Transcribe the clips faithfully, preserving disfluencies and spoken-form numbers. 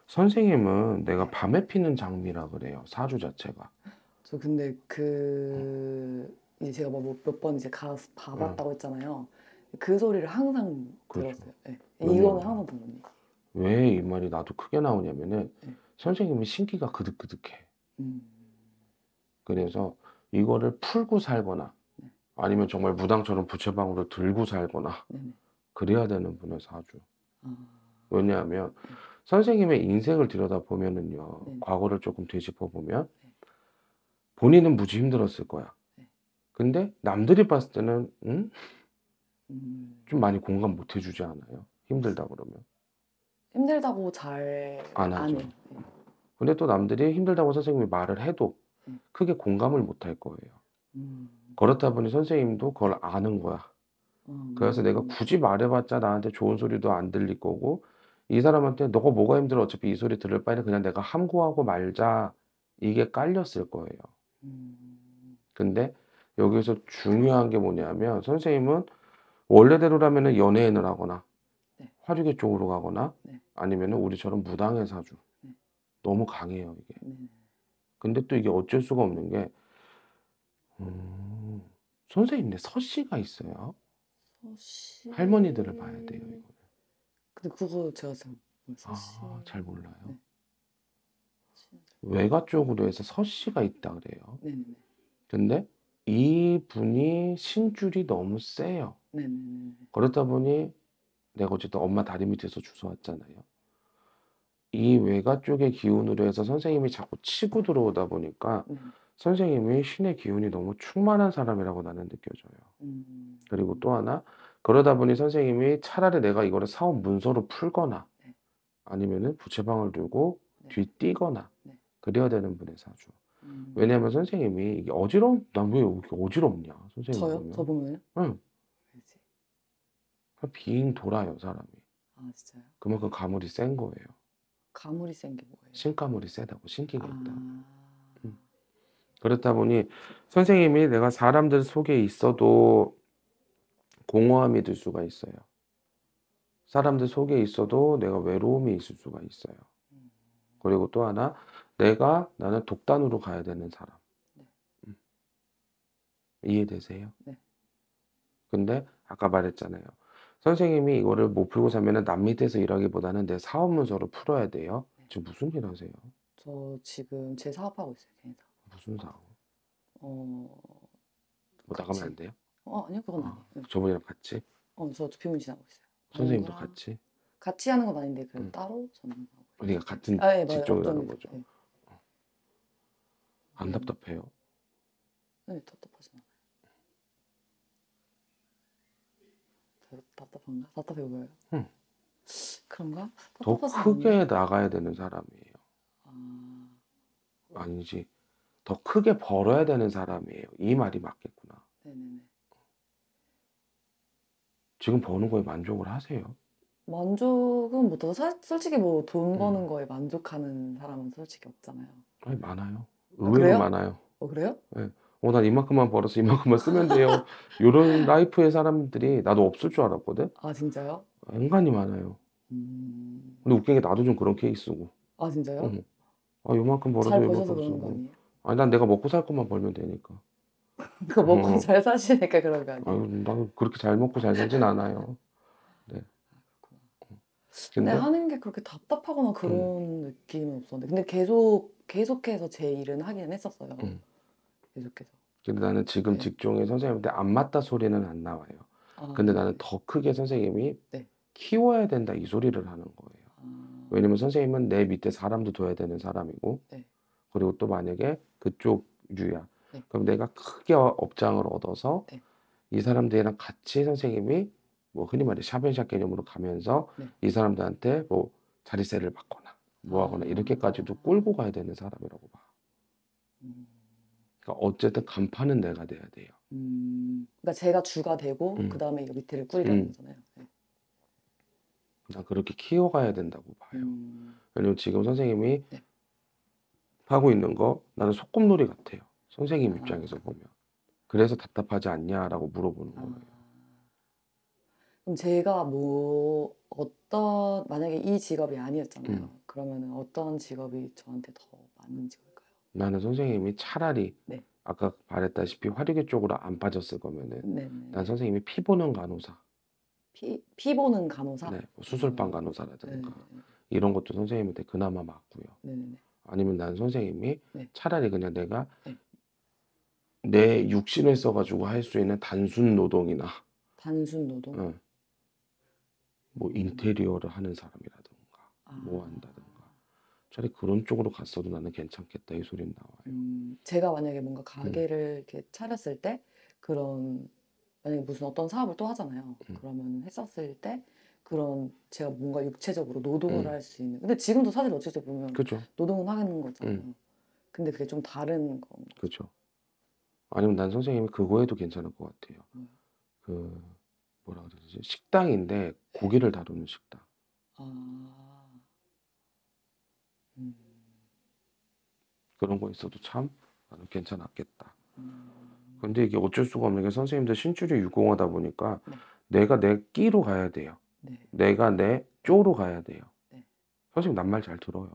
선생님은 내가 네. 밤에 피는 장미라 그래요. 사주 자체가. 저 근데 응. 그 이제 제가 뭐 몇 번 이제 가서 응. 봐봤다고 했잖아요. 그 소리를 항상 그렇죠. 들었어요. 네. 이거는 왜냐면 항상 들었니? 왜 이 말이 나도 크게 나오냐면은 네. 선생님은 신기가 그득그득해. 음. 그래서 이거를 풀고 살거나 네. 아니면 정말 무당처럼 부채방울을 들고 살거나 네네. 그래야 되는 분의 사주. 아. 왜냐하면 네. 선생님의 인생을 들여다보면은요. 네네. 과거를 조금 되짚어보면 네. 본인은 무지 힘들었을 거야. 네. 근데 남들이 봤을 때는 음? 음. 좀 많이 공감 못 해주지 않아요? 힘들다 그러면. 힘들다고 잘 안 안 하죠. 해요. 네. 근데 또 남들이 힘들다고 선생님이 말을 해도 네. 크게 공감을 못 할 거예요. 음. 그렇다 보니 선생님도 네. 그걸 아는 거야. 그래서 내가 음. 굳이 말해봤자 나한테 좋은 소리도 안 들릴 거고 이 사람한테 너가 뭐가 힘들어 어차피 이 소리 들을 바에는 그냥 내가 함구하고 말자 이게 깔렸을 거예요. 음. 근데 여기서 중요한 게 뭐냐면 선생님은 원래대로라면은 연예인을 하거나 네. 화류계 쪽으로 가거나 네. 아니면은 우리처럼 무당의 사주. 네. 너무 강해요 이게. 네. 근데 또 이게 어쩔 수가 없는 게 음, 선생님네 서씨가 있어요. 서씨. 할머니들을 봐야 돼요 이거는. 근데 그거 제가 잘 몰라요. 서씨. 아, 잘 몰라요. 네. 외가 쪽으로 해서 서씨가 있다 그래요. 네네네. 근데 이분이 신줄이 너무 세요. 네네네. 그렇다 보니 내가 어쨌든 엄마 다리 밑에서 주워왔잖아요. 이 외가 쪽의 기운으로 해서 선생님이 자꾸 치고 들어오다 보니까 네. 선생님이 신의 기운이 너무 충만한 사람이라고 나는 느껴져요. 음. 그리고 또 하나 그러다 보니 선생님이 차라리 내가 이거를 사업 문서로 풀거나 네. 아니면은 부채방을 들고 네. 뒤뛰거나 네. 그래야 되는 분의 사주. 음. 왜냐하면 선생님이 이게 어지러운 난 왜 이렇게 어지럽냐 선생님 저요? 저 보면. 보면요? 응. 왜지? 빙 돌아요 사람이. 아 진짜요? 그만큼 가물이 센 거예요. 가물이 센 게 뭐예요? 신가물이 세다고 신기가 있다고. 아. 음. 그렇다 보니 선생님이 내가 사람들 속에 있어도 공허함이 들 수가 있어요. 사람들 속에 있어도 내가 외로움이 있을 수가 있어요. 음. 그리고 또 하나 내가 나는 독단으로 가야 되는 사람. 네. 음. 이해되세요? 네. 근데 아까 말했잖아요. 선생님이 이거를 못 풀고 살면은 남 밑에서 일하기보다는 내 사업 문서로 풀어야 돼요. 네. 지금 무슨 일 하세요? 저 지금 제 사업하고 있어요. 개인 사업. 무슨 사업? 어. 뭐 나가면 같이. 안 돼요? 어 아니요. 그건 아, 아니에요. 네. 저분이랑 같이? 어 저 비문신 하고 있어요. 선생님도 누구랑 같이? 같이 하는 건 아닌데 그래도 응. 따로 저는 하고 있어요. 우리가 같은 아 예 맞아요. 직종을 하는 업종이죠. 거죠. 예. 안 음. 답답해요? 네 답답하진 않아요. 저 답답한가? 답답해 보여요? 응. 그런가? 더 답답하진 크게 않은데. 나가야 되는 사람이에요. 아. 아니지. 더 크게 벌어야 되는 사람이에요. 이 말이 맞겠구나. 네네네. 지금 버는 거에 만족을 하세요? 만족은 못하고 사 솔직히 뭐 돈 버는 음. 거에 만족하는 사람은 솔직히 없잖아요. 아니 많아요. 아 의외로 그래요? 많아요. 어 그래요? 예. "어 난 이만큼만 벌어서 이만큼만 쓰면 돼요." 요런 라이프의 사람들이 나도 없을 줄 알았거든. 아 진짜요? 은근히 많아요. 음. 근데 웃긴 게 나도 좀 그런 케이스고. 아 진짜요? 어. 아 요만큼 벌어서 잘 버셔서 요만큼 그러는 거 쓰고. 아니에요? 아니 난 내가 먹고 살 것만 벌면 되니까. 그거 먹고 어. 잘 사시니까 그런 거 아니에요? 아유 나는 그렇게 잘 먹고 잘 살진 않아요. 네. 아 그렇구나. 근데 근데 하는 게 그렇게 답답하거나 음. 그런 느낌은 없었는데 근데 계속 계속해서 제 일은 하기는 했었어요. 음. 계속해서. 근데 나는 지금 네. 직종에 선생님한테 안 맞다 소리는 안 나와요. 아 근데 나는 네네네. 더 크게 선생님이 네. 키워야 된다 이 소리를 하는 거예요. 아. 왜냐면 선생님은 내 밑에 사람도 둬야 되는 사람이고 네. 그리고 또 만약에 그쪽 유야. 네. 그럼 내가 크게 업장을 얻어서 네. 이 사람들이랑 같이 선생님이 뭐 흔히 말해 샤벤샵 개념으로 가면서 네. 이 사람들한테 뭐 자리세를 받거나 뭐 하거나 아. 이렇게까지도 끌고 가야 되는 사람이라고 봐. 음. 그러니까 어쨌든 간판은 내가 돼야 돼요. 음. 그러니까 제가 주가 되고 음. 그다음에 이거 밑에를 꾸리라는 음. 거잖아요. 네. 난 그렇게 키워가야 된다고 봐요. 음. 왜냐면 지금 선생님이 네. 하고 있는 거 나는 소꿉놀이 같아요. 선생님 입장에서 아. 보면. 그래서 답답하지 않냐라고 물어보는 아. 거예요. 그럼 제가 뭐 어떤 만약에 이 직업이 아니었잖아요. 음. 그러면은 어떤 직업이 저한테 더 맞는 직업일까요? 나는 선생님이 차라리 네. 아까 말했다시피 화류계 쪽으로 안 빠졌을 거면은 난 네네. 선생님이 피 보는 간호사, 피 피 보는 간호사? 네, 뭐 수술방 어. 간호사라든가 네네네. 이런 것도 선생님한테 그나마 맞고요. 네네네. 아니면 난 선생님이 네. 차라리 그냥 내가 네. 내 육신을 써 가지고 할 수 있는 단순 노동이나 단순 노동? 어, 뭐 음. 인테리어를 하는 사람이라든가 아. 뭐 한다든가 차라리 그런 쪽으로 갔어도 나는 괜찮겠다 이 소리는 나와요. 음. 제가 만약에 뭔가 음. 가게를 이렇게 차렸을 때 그런 만약에 무슨 어떤 사업을 또 하잖아요. 음. 그러면 했었을 때 그런 제가 뭔가 육체적으로 노동을 음. 할 수 있는 근데 지금도 사실 어쩔 때 보면 그죠. 노동은 하는 거잖아요. 음. 근데 그게 좀 다른 건 거죠. 그죠. 아니면 난 선생님이 그거 해도 괜찮을 것 같아요. 뭐요? 그 뭐라 그래야 되지? 식당인데 고기를 다루는 식당. 아. 음. 그런 거 있어도 참 나는 괜찮았겠다. 음. 근데 이게 어쩔 수가 없는 게 선생님들 신줄이 유공하다 보니까 네. 내가 내 끼로 가야 돼요. 네. 내가 내 쪼로 가야 돼요. 네. 선생님 난 말 잘 들어요.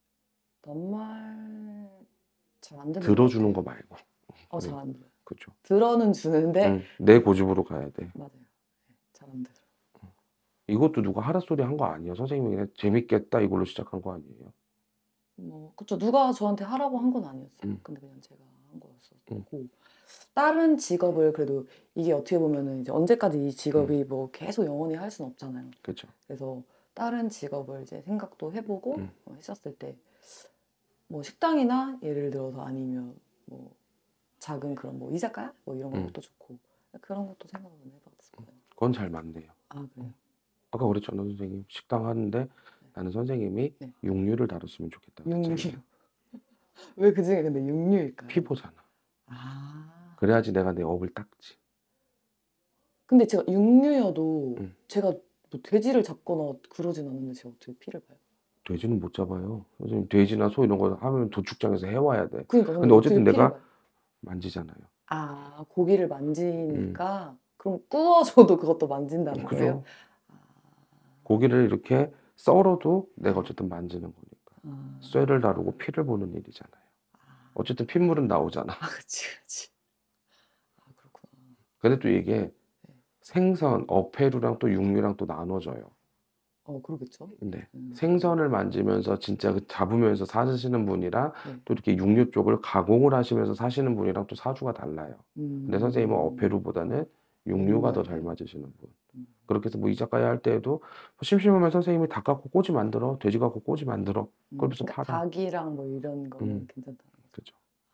넌말 잘 안 듣는 것 들어주는 같아요. 거 말고. 어, 그래. 잘 안 들어요. 그죠. 들어는 주는데 응, 내 고집으로 가야 돼. 맞아요. 네. 잘 안 들어요. 이것도 누가 하라 소리 한 거 아니에요. 선생님이 그냥 재밌겠다 이걸로 시작한 거 아니에요. 뭐 그쵸. 누가 저한테 하라고 한 건 아니었어요. 음. 근데 그냥 제가 한 거였었고 음. 다른 직업을 그래도 이게 어떻게 보면은 이제 언제까지 이 직업이 음. 뭐 계속 영원히 할 수는 없잖아요. 그죠. 그래서 다른 직업을 이제 생각도 해보고 음. 어, 했었을 때 뭐 식당이나 예를 들어서 아니면 뭐 작은 그런 뭐 이자카야 뭐 이런 음. 것도 좋고 그런 것도 생각을 해봤을 거예요. 그건 잘 맞네요. 아 그래요? 아까 그랬잖아 선생님. 식당 하는데 나는 선생님이 네. 육류를 다뤘으면 좋겠다 육류. 그랬잖아요. 왜 그중에 근데 육류일까요? 피보잖아. 아. 그래야지 내가 내 업을 닦지. 근데 제가 육류여도 음. 제가 뭐 돼지를 잡거나 그러진 않는데 제가 어떻게 피를 봐요? 돼지는 못 잡아요. 선생님 돼지나 소 이런 거 하면 도축장에서 해와야 돼. 그러니까 근데 어쨌든 어떻게 피를 내가 봐요? 만지잖아요. 아 고기를 음. 만지니까 그럼 구워줘도 그것도 만진다는 거예요? 그죠. 아. 고기를 이렇게 썰어도 내가 어쨌든 만지는 거니까. 아. 쇠를 다루고 피를 보는 일이잖아요. 아. 어쨌든 핏물은 나오잖아. 아 그치, 그치. 아 그렇구나. 근데 또 이게 네. 생선, 어패류랑 또 육류랑 또 나눠져요. 어 그러겠죠. 네. 음. 생선을 만지면서 진짜 그 잡으면서 사시는 분이랑 네. 또 이렇게 육류 쪽을 가공을 하시면서 사시는 분이랑 또 사주가 달라요. 근데 선생님은 음. 어패류보다는 육류가 더 잘 육류가 맞으시는 분. 음. 그렇게 해서 뭐 이자카야 할 때에도 뭐 심심하면 선생님이 닭 갖고 꼬지 만들어. 돼지 갖고 꼬지 만들어. 음. 그러면서 그러니까 팔아. 닭이랑 뭐 이런 거는 음. 괜찮다는 거죠. 그죠.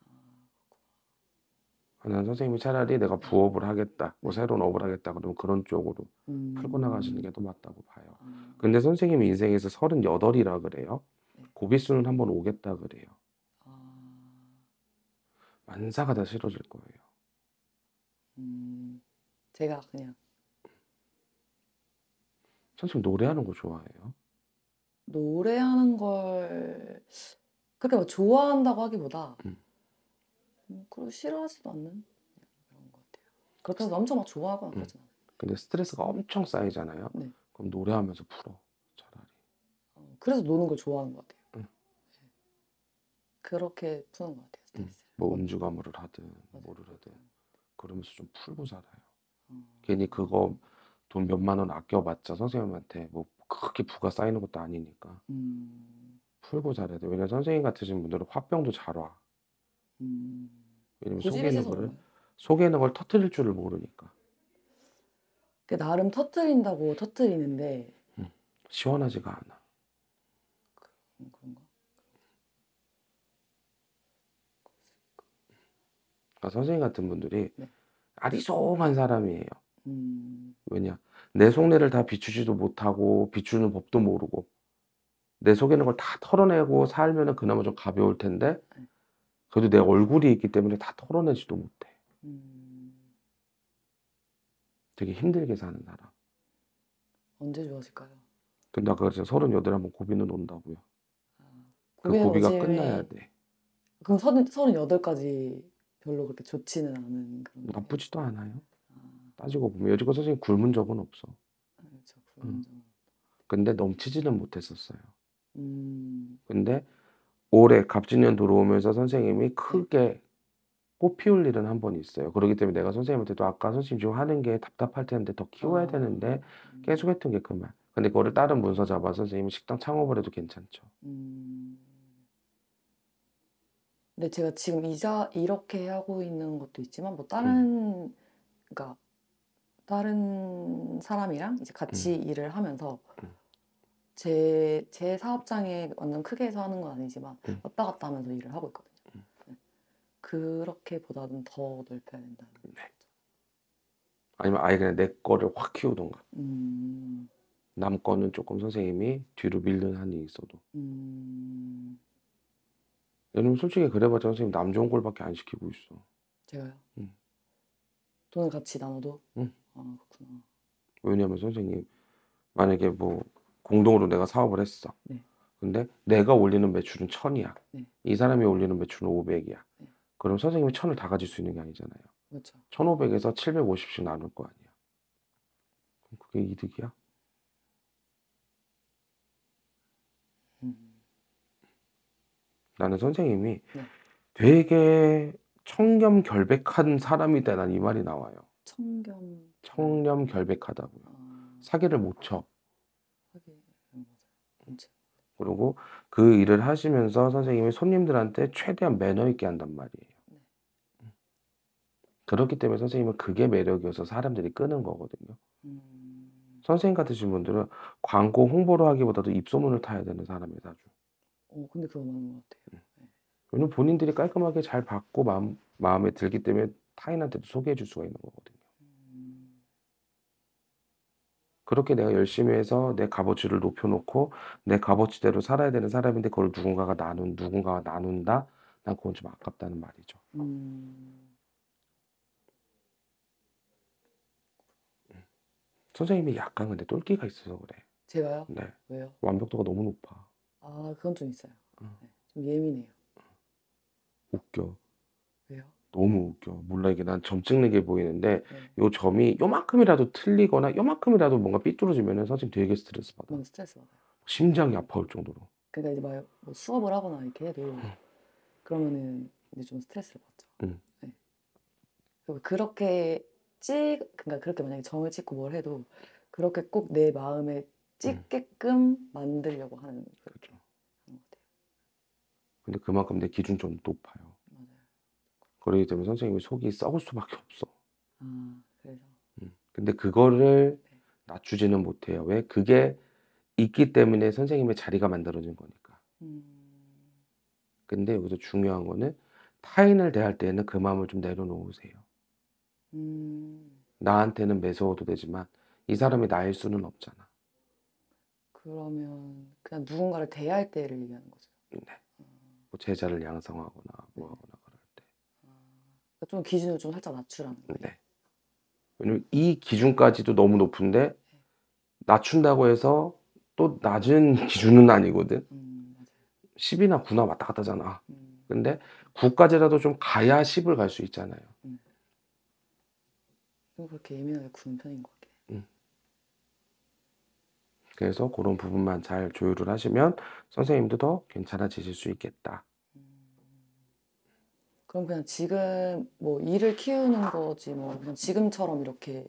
아 난 선생님이 차라리 내가 부업을 하겠다, 뭐 네. 새로운 업을 하겠다 그러면 그런 쪽으로 풀고 나가시는 게 음. 더 맞다고 봐요. 아. 근데 선생님이 인생에서 서른여덟이라 그래요. 네. 고비수는 한번 오겠다 그래요. 아. 만사가 다 싫어질 거예요. 음. 제가 그냥 선생님 노래하는 거 좋아해요? 노래하는 걸 그렇게 막 좋아한다고 하기보다 음. 음 그리고 싫어하지도 않는 그런 것 같아요. 그렇다고 해서 엄청 막 좋아하거나 음. 그러진 않아요. 근데 스트레스가 엄청 쌓이잖아요. 네. 그럼 노래하면서 풀어, 차라리. 어 그래서 노는 걸 좋아하는 것 같아요. 음. 네. 그렇게 푸는 것 같아요, 음. 스트레스를. 뭐 뭐 음주 가무를 하든 맞아요. 뭐를 하든 그러면서 좀 풀고 살아요. 어. 괜히 그거 돈 몇만 원 아껴봤자 선생님한테 뭐 크게 부가 쌓이는 것도 아니니까 음. 풀고 살아야 돼. 왜냐면 선생님 같으신 분들은 화병도 잘 와. 음. 왜냐면 속에 고집이 있는 세서 거를 그런가요? 속에 있는 걸 터뜨릴 줄을 모르니까. 그 나름 터뜨린다고 터뜨리는데 음. 시원하지가 않아. 음 그런가? 그러니까 선생님 같은 분들이 네. 아리송한 사람이에요. 음. 왜냐? 내 속내를 다 비추지도 못하고 비추는 법도 모르고 내 속에 있는 걸 다 털어내고 살면은 그나마 좀 가벼울 텐데 네. 그래도 내 얼굴이 있기 때문에 다 털어내지도 못해. 음. 되게 힘들게 사는 사람. 언제 좋아질까요? 근데 아까 제가 서른여덟에 한번 고비는 온다고요. 아. 그 고비는 고비가 오지 끝나야 돼. 그럼 서른 서른여덟까지 별로 그렇게 좋지는 않은 그런 거예요? 나쁘지도 않아요. 아. 따지고 보면 여지껏 선생님 굶은 적은 없어. 아. 인정. 근데 넘치지는 못했었어요. 음. 근데 올해 갑진년 들어오면서 선생님이 네. 크게 꽃 피울 일은 한 번 있어요. 그러기 때문에 내가 선생님한테도 아까 선생님 지금 하는 게 답답할 텐데 더 키워야 아. 되는데 음. 계속 했던 게 그 말. 근데 그거를 다른 문서 잡아서 선생님이 식당 창업을 해도 괜찮죠. 음. 근데 제가 지금 이자 이렇게 하고 있는 것도 있지만 뭐 음. 다른 그러니까 다른 사람이랑 이제 같이 음. 일을 하면서 음. 제 제 사업장에 완전 크게 해서 하는 건 아니지만 음. 왔다 갔다 하면서 일을 하고 있거든요. 음. 네. 그렇게보다는 더 넓혀야 된다는 네. 거죠. 아니면 아예 그냥 내 거를 확 키우든가. 음. 남 거는 조금 선생님이 뒤로 밀는 한이 있어도. 음. 왜냐면 솔직히 그래봤자 선생님 남 좋은 꼴밖에 안 시키고 있어. 제가요? 음. 돈을 같이 나눠도? 음. 아 그렇구나. 왜냐면 선생님 만약에 뭐 공동으로 내가 사업을 했어. 네. 근데 내가 올리는 매출은 천이야. 네. 이 사람이 올리는 매출은 오백이야. 네. 그럼 선생님이 천을 다 가질 수 있는 게 아니잖아요. 그렇죠. 천오백에서 칠백오십씩 나눌 거 아니야. 그럼 그게 이득이야? 음. 나는 선생님이 네. 되게 청렴결백한 사람이다. 난 이 말이 나와요. 청렴. 청렴결백하다고요. 아. 사기를 못 쳐. 하긴 음 맞아요. 그렇죠. 그리고 그 일을 하시면서 선생님이 손님들한테 최대한 매너 있게 한단 말이에요. 네. 음. 그렇기 때문에 선생님은 그게 매력이어서 사람들이 끄는 거거든요. 음. 선생님 같으신 분들은 광고 홍보를 하기보다도 입소문을 타야 되는 사람이에요, 아주. 어 근데 그거 맞는 것 같아요. 음. 네. 왜냐면 본인들이 깔끔하게 잘 받고 마음 마음에 들기 때문에 타인한테도 소개해 줄 수가 있는 거거든요. 음. 그렇게 내가 열심히 해서 내 값어치를 높여 놓고 내 값어치대로 살아야 되는 사람인데 그걸 누군가가 나눈 누군가가 나눈다? 난 그건 좀 아깝다는 말이죠. 음. 음. 선생님이 약간 근데 똘끼가 있어서 그래. 제가요? 네. 왜요? 완벽도가 너무 높아. 아 그건 좀 있어요. 어. 네. 좀 예민해요. 웃겨. 왜요? 너무 웃겨. 몰라 이게 난 점 찍는 게 보이는데 네. 요 점이 요만큼이라도 틀리거나 요만큼이라도 뭔가 삐뚤어지면은 선생님 되게 스트레스 받아. 너무 스트레스 받아요. 심장이 아파올 정도로. 그러니까 이제 막 뭐 수업을 하거나 이렇게 해도 음. 그러면은 이제 좀 스트레스를 받죠. 음. 네. 그리고 그렇게 찍 그러니까 그렇게 만약에 점을 찍고 뭘 해도 그렇게 꼭 내 마음에 음. 찍게끔 만들려고 하는 그렇게 그렇죠. 하는 것 같아요. 근데 그만큼 내 기준이 좀 높아요. 맞아요. 그러기 때문에 선생님이 속이 썩을 수밖에 없어. 아 그래서 음. 근데 그거를 네. 낮추지는 못해요. 왜? 그게 있기 때문에 선생님의 자리가 만들어진 거니까. 음. 근데 여기서 중요한 거는 타인을 대할 때에는 그 마음을 좀 내려놓으세요. 음. 나한테는 매서워도 되지만 이 사람이 나일 수는 없잖아. 그러면 그냥 누군가를 대할 때를 얘기하는 거죠. 네. 아. 뭐 제자를 양성하거나 뭐 네. 하거나 그럴 때. 아. 그러니까 좀 기준을 좀 살짝 낮추라는 거예요. 네. 왜냐면 이 기준까지도 너무 높은데 네. 낮춘다고 해서 또 낮은 기준은 아니거든. 음 맞아요. 십이나 구나 왔다 갔다 하잖아. 음. 근데 구까지라도 좀 가야 십을 갈 수 있잖아요. 음. 좀 그렇게 예민하게 구는 편인 것 같긴 해요. 음. 그래서 고런 부분만 잘 조율을 하시면 선생님도 더 괜찮아지실 수 있겠다. 음. 그럼 그냥 지금 뭐 일을 키우는 거지 뭐 그냥 지금처럼 이렇게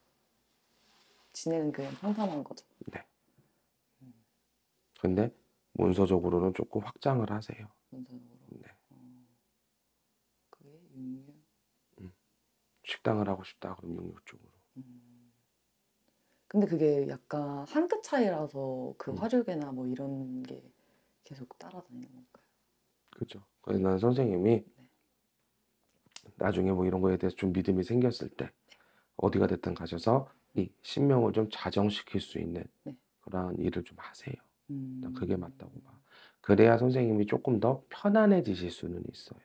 지내는 그냥 평범한 거죠. 네. 음. 근데 문서적으로는 조금 확장을 하세요. 문서적으로. 네. 어. 그게 육육. 음. 식당을 하고 싶다 그럼 육육 쪽으로. 음. 근데 그게 약간 한 끗 차이라서 그 음. 화류계나 뭐 이런 게 계속 따라다니는 건가요? 그죠. 그래서 난 선생님이 네. 나중에 뭐 이런 거에 대해서 좀 믿음이 생겼을 때 네. 어디가 됐든 가셔서 이 신명을 좀 자정시킬 수 있는 네. 그러한 일을 좀 하세요. 난 음. 그게 맞다고 봐. 그래야 선생님이 조금 더 편안해지실 수는 있어요.